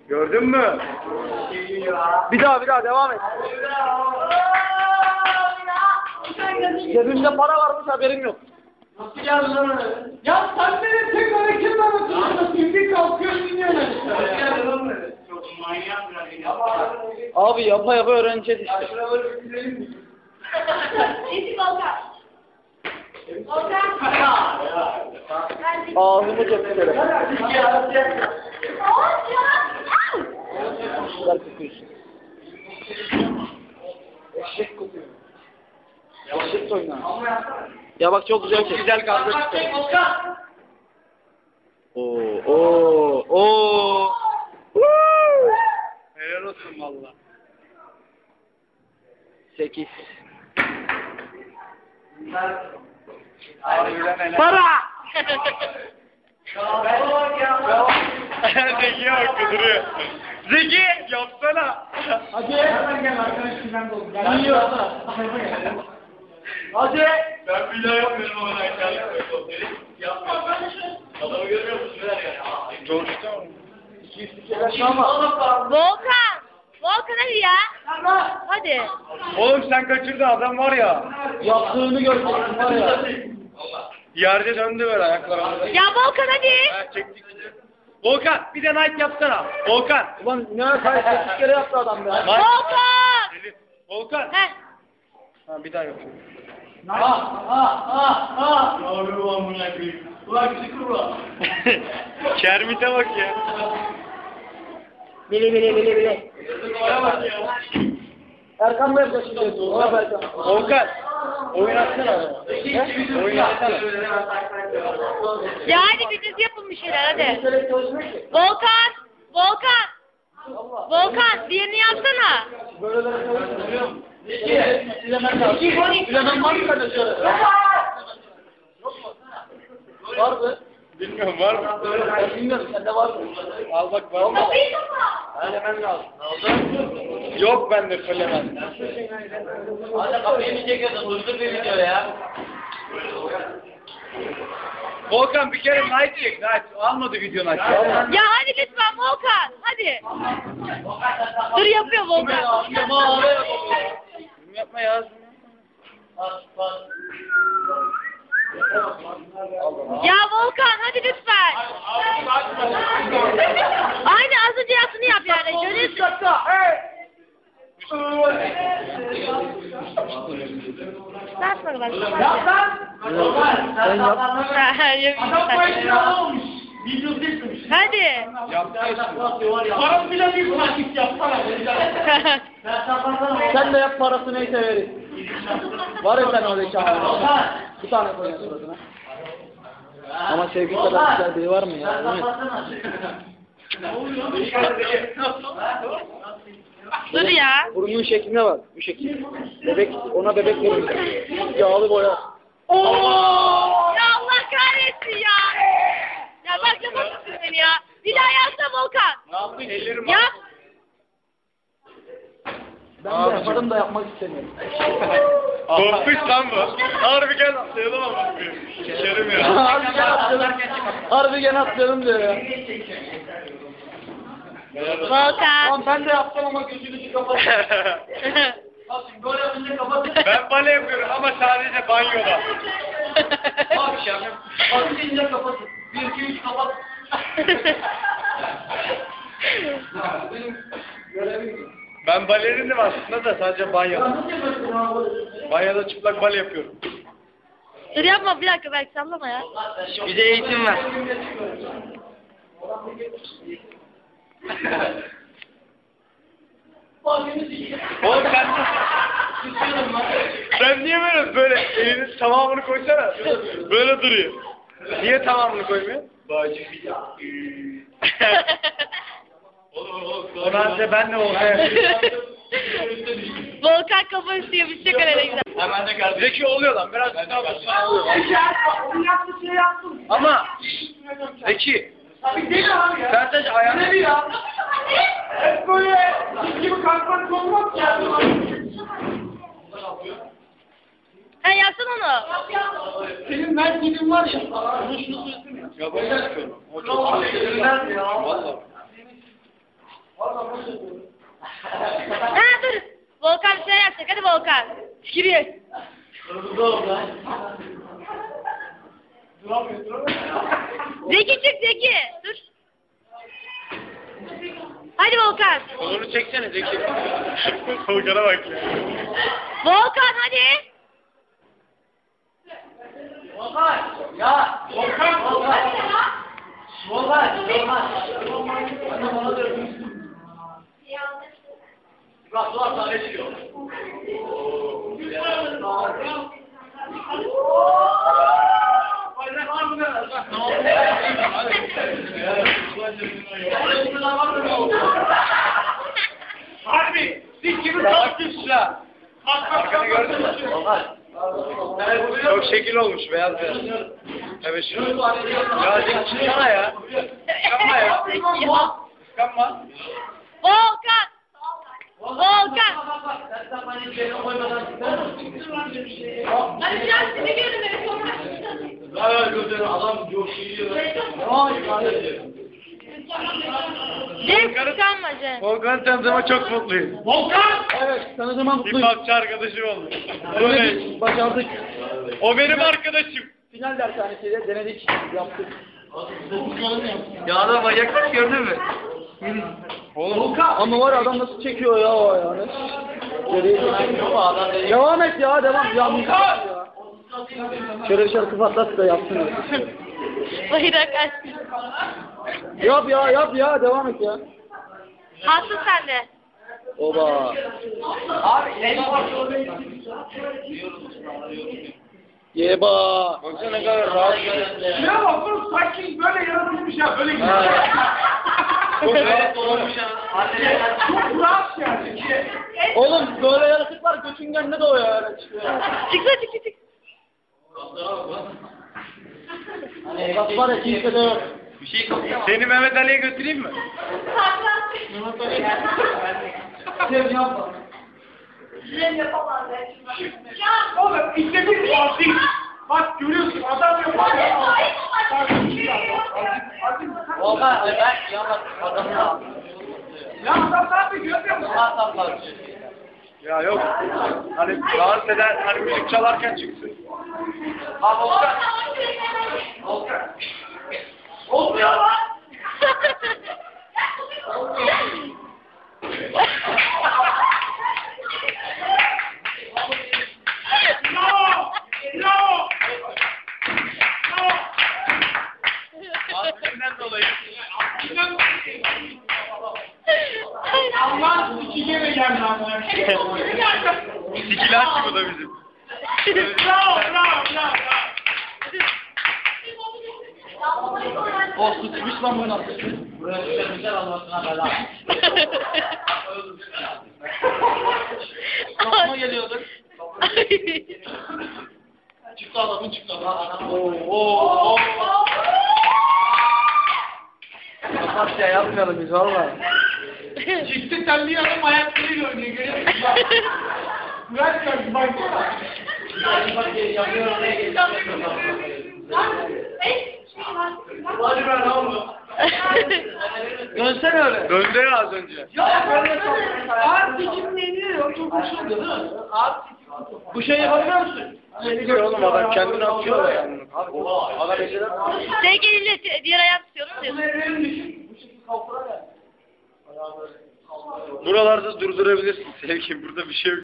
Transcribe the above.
Gördün mü? Bir daha devam et. Cebimde para varmış haberim yok. Nasıl geldin lan? Ya sen benim tek hareketim anlatıyorsun. Şimdi kalkıyorsun dinliyorsun. Nasıl geldin lan? Çok manyak bir. Abi yapa öğreneceğiz işte. Eski Volkan. Volkan. Ağzımı ceplere. Güzel kokuyorsun. Eşek kokuyor. Eşek oyna. Ya bak çok güzel çek. Güzel kaldı. Oo. Helal olsun valla. 8. Para! Zeki bak duruyor. Zeki yapsana. Hadi. Hemen gel arkadaşımdan doldum. Ben yiyorum. Hadi. Ben bir daha yapmıyorum ama ben yapmıyorum. Yapmıyorum. Adamı görmüyor musun? Neler yani? Coştu mu? 200 kere ama. Volkan. Volkan hadi ya. Hadi. Oğlum sen kaçırdın adam var ya. Yaptığını göreceksin var ya. Yerde döndü böyle ayaklarına. Ya Volkan hadi. Ha, çektik. Volkan bir de night yapsana. Volkan. Ulan ne kadar 8 kere yaptı adam be. Volkan. Volkan. Heh. Ha bir daha yapıyorum. Yavrum amına koyayım. Ulan bizi kurma. Kermit'e bak ya. Bile. Bana bak ya. Erkan mı yapacak şimdi? Volkan. Oyun atsana. Oyun atsana. Ya hadi bir dizi yapın bir şeyler hadi. Volkan. Volkan diğerini yapsana. Böyle çalışmıyor. İzlemem lazım. İzlemem var mı kardeşim? Var mı? Bilmiyorum var mı? Ben bilmiyorum sende var mı? Al bak var mı? Söylemen lazım. Yok bende söylemem. Hadi kapıyı mı çekiyorsun? Uzun bir video ya. Volkan bir kere night çek. Night. Almadı video night. Ya hadi lütfen Volkan. Hadi. Dur yapıyor Volkan. Yapma ya. Ya Volkan hadi lütfen. Aynı az önce yaptığını yap yani. Görüyorsun. Saçma bak. Yap lan. Sen yap. Adam bu işini alamamış. Video çekmemiş. Hadi. Param bile bir takip yapsana. Sen de yap parası neyse veririz. Var ya sen öyle çağırıyorsun. Bir tane koyuyorsun suratına. Ama sevgi kadar güzel biri var mı ya? Dur ya. Burnun şeklinde var. Bu şekil. Bebek, ona bebek verin. Yağlı boya. Ya Allah kahretsin ya. Ya bak yapamazsın beni ya. Bir daha yapsana Volkan. Ne yapayım? Ellerim Yap. Ben de yaparım da yapmak istemiyorum. Korkmuş lan bu. Harbi gel atlayalım ama. Şekerim ya. Harbi gel atlayalım. Harbi gel atlayalım diyor ya. Volkan. Lan ben de yaptım ama gözünü kapat. Böyle yapınca kapat. Ben bale yapıyorum ama sadece banyoda. Akşam. Atınca kapatın. 1, 2, 3 kapat. Ben balerinim aslında da sadece banyoda. Banyoda çıplak bale yapıyorum. Dur yapma bir dakika belki sallama ya. Bize eğitim ver. Oğlum sen niye böyle elinin tamamını koysana? Böyle duruyor. Niye tamamını koymuyor? Bacı bir Ondan önce ben de olsaydım. Volkan kafası yapışacak öyle güzel. Hemen de kardeşim. Zeki oluyor lan. Biraz daha basana oluyor. Onu yaptı şey yaptım. Ama Zeki. Abi deli abi ya. Sen sadece ayağını... Deli ya. Hep böyle gibi kalkmak olmaz ya. Ha yapsana onu. Senin merkezin var ya. Bunu şunu söylesene ya. Ya ben yapıyorum. O çok Elinden ya. Vallahi. Ha dur. Volkan bir şeyler yapacak. Hadi Volkan. Fikiriyor. Zeki çık Zeki. Dur. Hadi Volkan. Kolunu çeksene Zeki. Volkan'a bak ya. Volkan hadi. Harbi, siz kimi kalktınız ya? Arkanı gördün mü? Çok şekil olmuş beyaz beyaz. Evet şu. Ya Zeki çıksana ya. Çıkma ya. Çıkma. Volkan. Volkan. Hadi biraz seni görün. Cem kıskanma Cem. Volkan'ı tanıdığıma çok mutluyum. Volkan! Evet, tanıdığıma mutluyum. Hip-hopçı arkadaşım oldu. Denedik, başardık. O benim arkadaşım. Final dershanesiyle denedik, yaptık. Ya adam manyaklık gördün mü? Oğlum, ama var ya, adam nasıl çekiyor ya o ayağını. Geriye çekiyor. Devam et ya, devam. Ya, ya. Şöyle bir şarkı patlat da yapsın. Bayrak aç. Yap ya, devam et ya. Aslı sende. Oba. Yeba. Baksana ne kadar rahat. Ya bak bu sakin böyle yaratılmış ya böyle gidiyor. Çok rahat olmuş ya. Çok rahat yani. Oğlum böyle yaratıklar göçüngenle doğuyor öyle çıkıyor. Çık. Bak var ya, kimse de yok. Seni Mehmet Ali'ye götüreyim mi? Oğlum işte bir fatih. Bak görüyorsun adam yok. Vallahi ben yanlış adamla. Ya adam abi görmüyor musun? Ya yok. Hani rahatsız eden, hani müzik çalarken çıksın. Ha Volkan. Olmuyor lan. Bravo. Bravo. Ağzından dolayı. Allah iki kere geldi lan. Sikilaç bu da bizim. Bravo. O sıçmış lan bunu. Aklıma geliyordu. Çıktı adamın çıktı. Oo. Kapatya yapmayalım biz valla. Çıktı telli adam ayaklarıyla oynuyor. Görüyor musun? Bırak gördüm baksana. Hadi ben oğlum. Dönsene öyle. Döndü ya az önce. Ağır dikimleniyor. Çok hoşuma gidiyor değil mi? Bu şeyi yapabiliyor musun? Biliyor oğlum adam kendini atıyor yani. Adam eskiden Sevgiliyle diğer ayak tutuyorsun diyorsun. Bunları düşün. buralarda durdurabilirsin sevgilim. Burada bir şey yok.